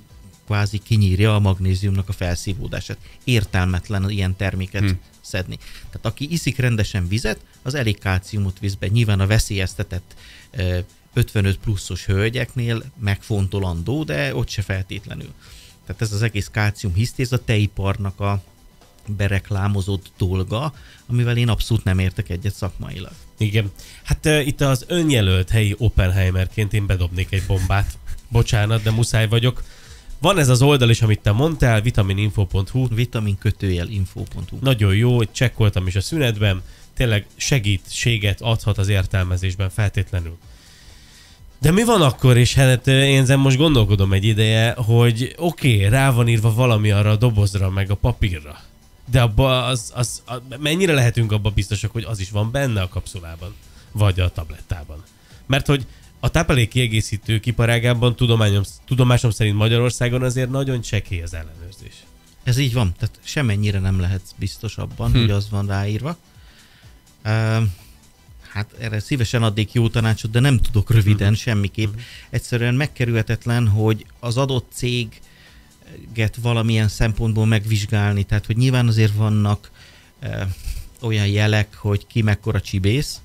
kvázi kinyírja a magnéziumnak a felszívódását. Értelmetlen ilyen terméket hmm. szedni. Tehát aki iszik rendesen vizet, az elég kálciumot visz be. Nyilván a veszélyeztetett ötvenöt pluszos hölgyeknél megfontolandó, de ott se feltétlenül. Tehát ez az egész kálciumhisztéz a tejiparnak a bereklámozott dolga, amivel én abszolút nem értek egyet szakmailag. Igen. Hát uh, itt az önjelölt helyi Oppenheimerként én bedobnék egy bombát. Bocsánat, de muszáj vagyok. Van ez az oldal is, amit te mondtál, vitamininfo pont hu. Vitamin kötőjel info pont hu. Nagyon jó, csekkoltam is a szünetben. Tényleg segítséget adhat az értelmezésben feltétlenül. De mi van akkor, és hát én ezen most gondolkodom egy ideje, hogy oké, okay, rá van írva valami arra a dobozra, meg a papírra. De abba az, az, az, mennyire lehetünk abban biztosak, hogy az is van benne a kapszulában, vagy a tablettában. Mert hogy a táplálékkiegészítők iparágában tudományom, tudomásom szerint Magyarországon azért nagyon csekély az ellenőrzés. Ez így van, tehát semennyire nem lehetsz biztos abban, hm. hogy az van ráírva. Uh, hát erre szívesen adnék jó tanácsot, de nem tudok röviden hm. semmiképp. Hm. Egyszerűen megkerülhetetlen, hogy az adott cég valamilyen szempontból megvizsgálni, tehát hogy nyilván azért vannak e, olyan jelek, hogy ki mekkora csibész,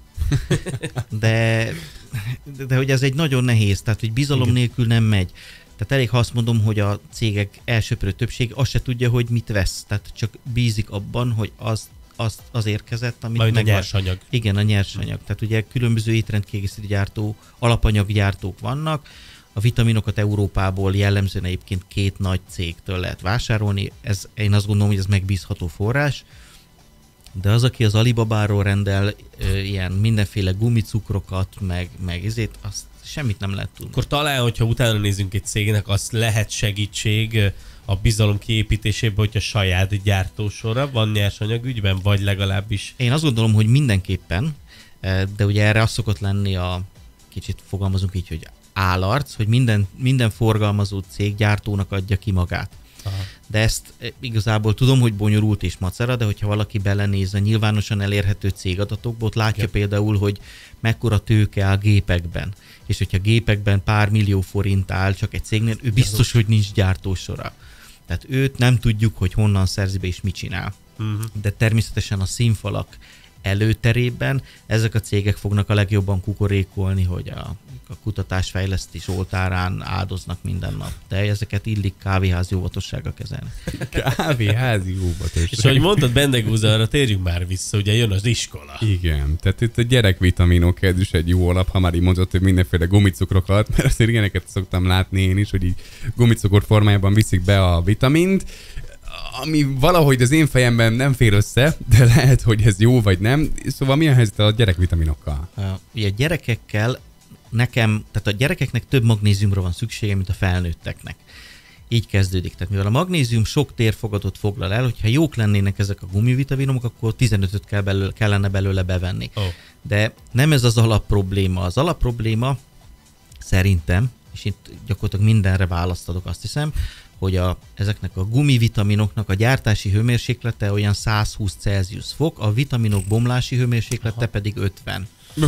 de, de hogy ez egy nagyon nehéz, tehát hogy bizalom nélkül nem megy. Tehát elég, ha azt mondom, hogy a cégek elsöprő többség azt se tudja, hogy mit vesz, tehát csak bízik abban, hogy az, az, az érkezett, amit majd meg... a nyersanyag. Igen, a nyersanyag. Tehát ugye különböző étrendkiegészítő gyártó, alapanyaggyártók vannak. A vitaminokat Európából jellemzően egyébként két nagy cégtől lehet vásárolni. Ez, én azt gondolom, hogy ez megbízható forrás. De az, aki az Alibabáról rendel ö, ilyen mindenféle gumicukrokat, meg, meg ezért, azt semmit nem lehet tudni. Akkor talán, hogyha utána nézzünk egy cégnek, az lehet segítség a bizalom kiépítésében, hogyha saját gyártósora van nyersanyagügyben, vagy legalábbis... Én azt gondolom, hogy mindenképpen, de ugye erre az szokott lenni a, kicsit fogalmazunk így, hogy állarc, hogy minden, minden forgalmazó cég gyártónak adja ki magát. Aha. De ezt igazából tudom, hogy bonyolult és macera, de hogyha valaki belenéz a nyilvánosan elérhető cégadatokba, ott látja Igen. például, hogy mekkora tőke a gépekben. És hogyha gépekben pár millió forint áll csak egy cégnél, ő biztos, hogy nincs gyártósora. Tehát őt nem tudjuk, hogy honnan szerzi be és mit csinál. Uh-huh. De természetesen a színfalak előterében ezek a cégek fognak a legjobban kukorékolni, hogy a, a kutatásfejlesztés oltárán áldoznak minden nap. De ezeket illik kávéházi óvatossággal kezelni. Kávéházi óvatosság. És ahogy mondtad, Bendegúza, arra térjünk már vissza, ugye jön az iskola. Igen, tehát itt a gyerekvitaminok, ez is egy jó alap, ha már így mondott, hogy mindenféle gumicukrokat, mert azért ilyeneket szoktam látni én is, hogy így gumicukor formájában viszik be a vitamint, ami valahogy az én fejemben nem fér össze, de lehet, hogy ez jó vagy nem. Szóval mi a helyzet a gyerekvitaminokkal? Uh, ugye gyerekekkel nekem, tehát a gyerekeknek több magnéziumra van szüksége, mint a felnőtteknek. Így kezdődik. Tehát mivel a magnézium sok térfogatot foglal el, hogyha jók lennének ezek a gumivitaminok, akkor tizenötöt kell belőle, kellene belőle bevenni. Oh. De nem ez az alapprobléma. Az alapprobléma szerintem, és itt gyakorlatilag mindenre választ adok, azt hiszem, hogy a, ezeknek a gumivitaminoknak a gyártási hőmérséklete olyan száz húsz Celsius fok, a vitaminok bomlási hőmérséklete Aha. pedig ötven.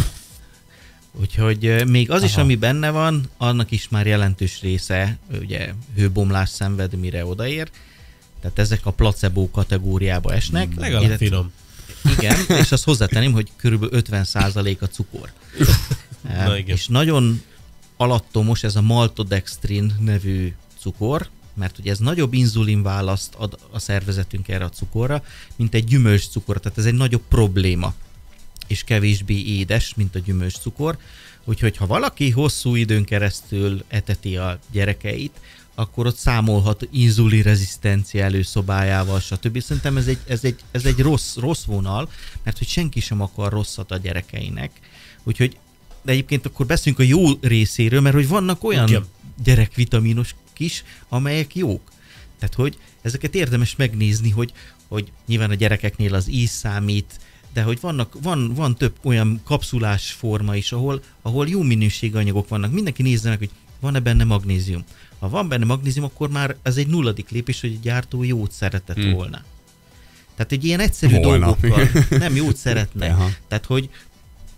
Úgyhogy még az Aha. is, ami benne van, annak is már jelentős része ugye hőbomlás szenved, mire odaér. Tehát ezek a placebo kategóriába esnek. Legalább Illet, finom. Igen, és azt hozzátenném, hogy körülbelül ötven százalék a cukor. Na, és nagyon alattomos ez a maltodextrin nevű cukor, mert ugye ez nagyobb inzulinválaszt ad a szervezetünk erre a cukorra, mint egy gyümölcscukor, tehát ez egy nagyobb probléma, és kevésbé édes, mint a gyümölcscukor. Úgyhogy ha valaki hosszú időn keresztül eteti a gyerekeit, akkor ott számolhat inzulinrezisztencia előszobájával, stb. Szerintem ez egy, ez egy, ez egy rossz, rossz vonal, mert hogy senki sem akar rosszat a gyerekeinek. Úgyhogy, de egyébként akkor beszélünk a jó részéről, mert hogy vannak olyan Igen. gyerekvitaminos is, amelyek jók. Tehát, hogy ezeket érdemes megnézni, hogy, hogy nyilván a gyerekeknél az íz számít, de hogy vannak, van, van több olyan kapszulás forma is, ahol, ahol jó minőségű anyagok vannak. Mindenki nézze meg, hogy van-e benne magnézium. Ha van benne magnézium, akkor már ez egy nulladik lépés, hogy a gyártó jót szeretett hmm. volna. Tehát egy ilyen egyszerű Volna. dolgokkal nem jót szeretne. Aha. Tehát, hogy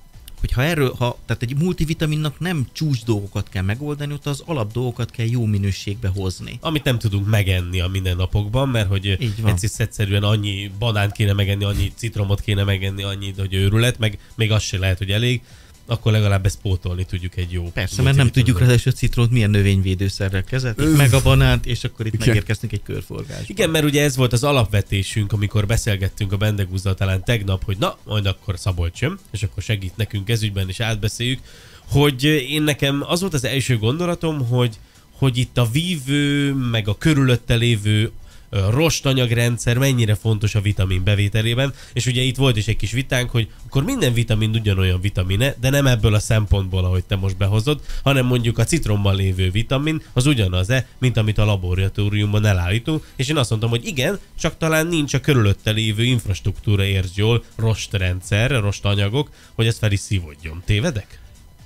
hogyha erről, ha, tehát egy multivitaminnak nem csúcs dolgokat kell megoldani, ott az alap dolgokat kell jó minőségbe hozni. Amit nem tudunk megenni a mindennapokban, mert hogy egyszer egyszerűen annyi banánt kéne megenni, annyi citromot kéne megenni, annyi, hogy őrület, meg még az se lehet, hogy elég, akkor legalább ezt pótolni tudjuk egy jó. Persze, mert nem tudjuk ráadásul a citront milyen növényvédőszerrel kezelték, meg a banánt, és akkor itt igen. megérkeztünk egy körforgásba. Igen, mert ugye ez volt az alapvetésünk, amikor beszélgettünk a Bendegúzzal talán tegnap, hogy na, majd akkor Szabolcs jön, és akkor segít nekünk ezügyben, és átbeszéljük, hogy én nekem az volt az első gondolatom, hogy, hogy itt a vívő, meg a körülötte lévő rostanyagrendszer mennyire fontos a vitamin bevételében, és ugye itt volt is egy kis vitánk, hogy akkor minden vitamin ugyanolyan vitamine, de nem ebből a szempontból, ahogy te most behozod, hanem mondjuk a citromban lévő vitamin az ugyanaz-e, mint amit a laboratóriumban elállítunk, és én azt mondtam, hogy igen, csak talán nincs a körülötte lévő infrastruktúra, értsd jól, rostrendszer, rostanyagok, hogy ez fel is szívódjon. Tévedek?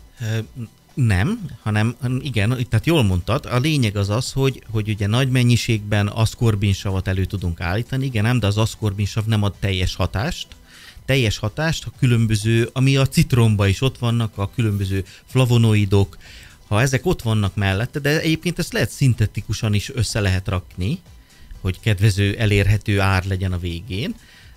Nem, hanem igen, tehát jól mondtad, a lényeg az az, hogy, hogy ugye nagy mennyiségben aszkorbinsavat elő tudunk állítani, igen, nem, de az aszkorbinsav nem ad teljes hatást. Teljes hatást a különböző, ami a citromban is ott vannak, a különböző flavonoidok, ha ezek ott vannak mellette, de egyébként ezt lehet szintetikusan is össze lehet rakni, hogy kedvező, elérhető ár legyen a végén.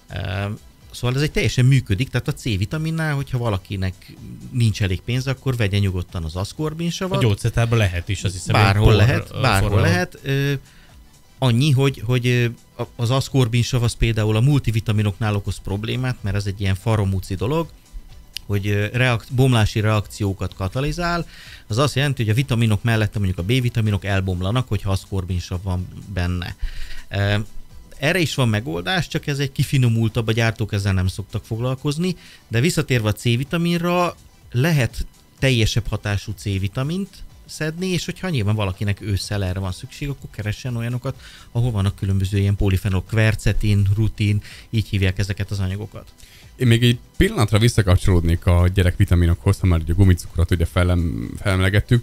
Szóval ez egy teljesen működik, tehát a C-vitaminnál, hogyha valakinek nincs elég pénz, akkor vegye nyugodtan az aszkorbinsavat. A gyógyszertárban lehet is, azt hiszem. Bárhol por, lehet, bárhol forralom. lehet. Ö, annyi, hogy, hogy az aszkorbinsav az például a multivitaminoknál okoz problémát, mert ez egy ilyen faramúci dolog, hogy reak- bomlási reakciókat katalizál. Az azt jelenti, hogy a vitaminok mellett mondjuk a B-vitaminok elbomlanak, hogyha aszkorbinsav van benne. Ö, Erre is van megoldás, csak ez egy kifinomultabb, a gyártók ezzel nem szoktak foglalkozni, de visszatérve a C-vitaminra, lehet teljesebb hatású C-vitamint szedni, és hogyha nyilván valakinek ősszel erre van szükség, akkor keressen olyanokat, ahol vannak különböző ilyen polifenol, kvercetin, rutin, így hívják ezeket az anyagokat. Én még egy pillanatra visszakapcsolódnék a gyerekvitaminokhoz, ha már ugye a gumicukrot ugye felem, felemlegettük,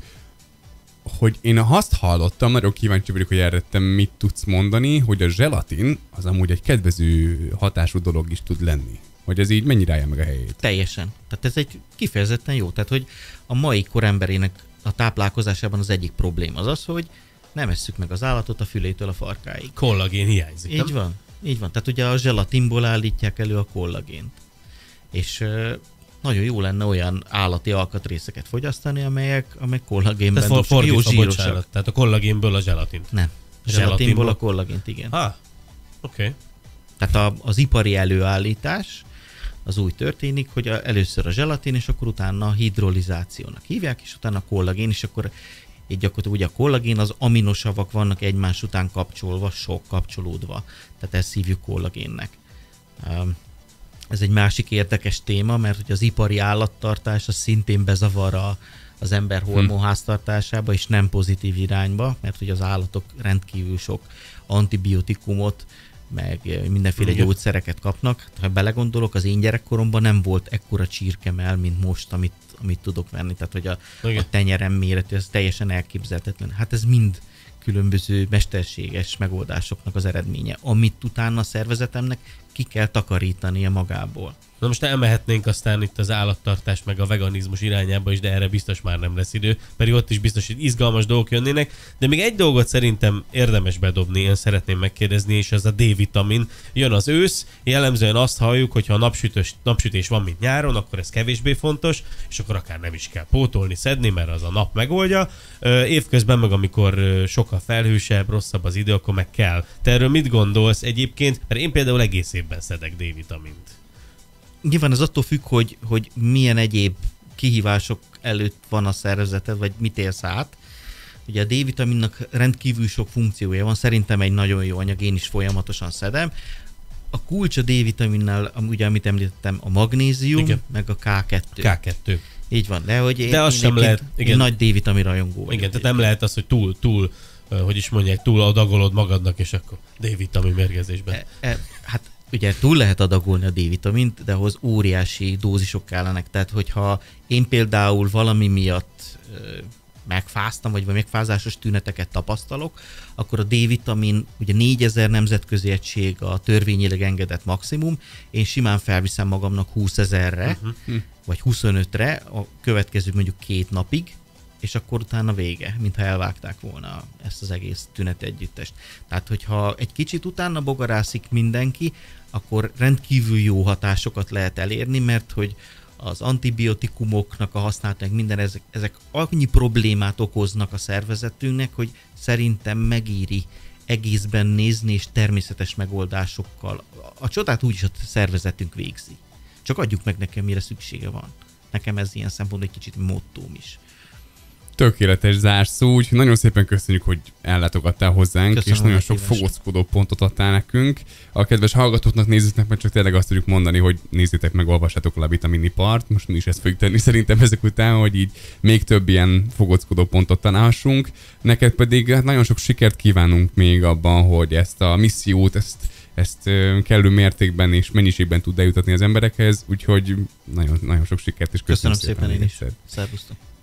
hogy én azt hallottam, nagyon kíváncsi vagyok, hogy erre te mit tudsz mondani, hogy a zselatin az amúgy egy kedvező hatású dolog is tud lenni. Hogy ez így mennyire állja meg a helyét? Teljesen. Tehát ez egy kifejezetten jó. Tehát, hogy a mai kor emberének a táplálkozásában az egyik probléma az az, hogy nem esszük meg az állatot a fülétől a farkáig. Kollagén hiányzik, Így nem? van. Így van. Tehát ugye a zselatinból állítják elő a kollagént. És nagyon jó lenne olyan állati alkatrészeket fogyasztani, amelyek, amelyek kollagénben for, for, jó zsírosak. Bocsánat, tehát a kollagénből a zselatint. Nem. A zselatinból a kollagént, igen. Ah, oké. Okay. Tehát a, az ipari előállítás az úgy történik, hogy a, először a zselatin, és akkor utána a hidrolizációnak hívják, és utána a kollagén, és akkor így gyakorlatilag ugye a kollagén, az aminosavak vannak egymás után kapcsolva, sok kapcsolódva. Tehát ezt hívjuk kollagénnek. Ez egy másik érdekes téma, mert hogy az ipari állattartás az szintén bezavar a, az ember hormonháztartásába, és nem pozitív irányba, mert hogy az állatok rendkívül sok antibiotikumot, meg mindenféle Igen. gyógyszereket kapnak. Ha belegondolok, az én gyerekkoromban nem volt ekkora csirkemell, mint most, amit, amit tudok venni. Tehát, hogy a, a tenyerem méretű, ez teljesen elképzelhetetlen. Hát ez mind különböző mesterséges megoldásoknak az eredménye, amit utána a szervezetemnek ki kell takarítania magából. Na most elmehetnénk aztán itt az állattartás meg a veganizmus irányába is, de erre biztos már nem lesz idő, pedig ott is biztos, hogy izgalmas dolgok jönnének, de még egy dolgot szerintem érdemes bedobni, én szeretném megkérdezni, és ez a D-vitamin. Jön az ősz, jellemzően azt halljuk, hogy ha a napsütés, napsütés van, mint nyáron, akkor ez kevésbé fontos, és akkor akár nem is kell pótolni, szedni, mert az a nap megoldja. Évközben meg, amikor sokkal felhősebb, rosszabb az idő, akkor meg kell. Te erről mit gondolsz egyébként? Mert én például egész évben szedek D-vitamint. Nyilván ez attól függ, hogy, hogy milyen egyéb kihívások előtt van a szervezeted, vagy mit élsz át. Ugye a D-vitaminnak rendkívül sok funkciója van, szerintem egy nagyon jó anyag, én is folyamatosan szedem. A kulcs a D-vitaminnál, ugye amit említettem, a magnézium, igen. meg a ká kettő. ká kettő. Így van, de hogy én, de az én, sem én, lehet, én igen. nagy D-vitamin rajongó vagyok. Igen, tehát nem lehet az, hogy túl, túl, hogy is mondják, túl adagolod magadnak, és akkor D-vitamin mérgezésben. E, e, hát ugye túl lehet adagolni a D-vitamint, de ahhoz óriási dózisok kellenek. Tehát, hogyha én például valami miatt megfáztam, vagy megfázásos tüneteket tapasztalok, akkor a D-vitamin ugye négyezer nemzetközi egység a törvényileg engedett maximum, én simán felviszem magamnak húszezerre, uh-huh. vagy huszonötre a következő mondjuk két napig, és akkor utána vége, mintha elvágták volna ezt az egész tünet együttest. Tehát, hogyha egy kicsit utána bogarászik mindenki, akkor rendkívül jó hatásokat lehet elérni, mert hogy az antibiotikumoknak a használatának minden, ezek, ezek annyi problémát okoznak a szervezetünknek, hogy szerintem megéri egészben nézni, és természetes megoldásokkal. A csodát úgyis a szervezetünk végzi. Csak adjuk meg nekem, mire szüksége van. Nekem ez ilyen szempontból egy kicsit mottóm is. Tökéletes zárszó, úgyhogy nagyon szépen köszönjük, hogy ellátogattál hozzánk, Köszönöm, és nagyon sok szívesen. fogózkodó pontot adtál nekünk. A kedves hallgatóknak, nézőknek meg csak tényleg azt tudjuk mondani, hogy nézzétek meg, olvassátok el a vitaminipart. Most mi is ezt fogjuk tenni szerintem ezek után, hogy így még több ilyen fogózkodó pontot találhassunk. Neked pedig hát nagyon sok sikert kívánunk még abban, hogy ezt a missziót, ezt ezt kellő mértékben és mennyiségben tud eljutatni az emberekhez, úgyhogy nagyon, nagyon sok sikert és köszönöm, Köszönöm szépen én is. egyszer. Szervusztok.